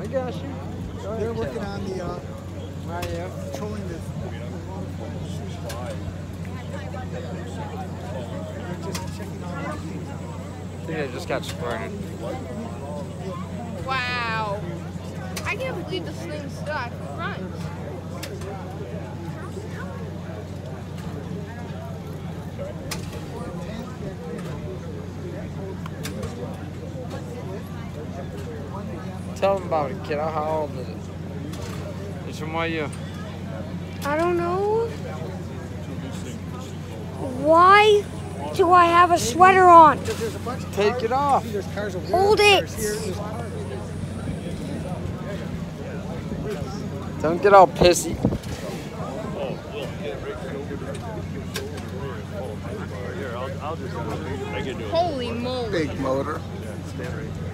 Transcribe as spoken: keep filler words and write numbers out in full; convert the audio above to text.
got you. Go ahead, They're working kiddo. on the uh, Are you? controlling the. They're just checking all the things. I think they just got started. Wow. I can't believe this thing still actually runs. Tell them about it, kiddo. How old is it? It's from what you? I don't know. Why do I have a sweater on? Because there's a bunch of Take cars. it off. See, there's cars over Hold here, it. there's here, there's cars. Don't get all pissy. Holy moly. Big motor. Stand right there.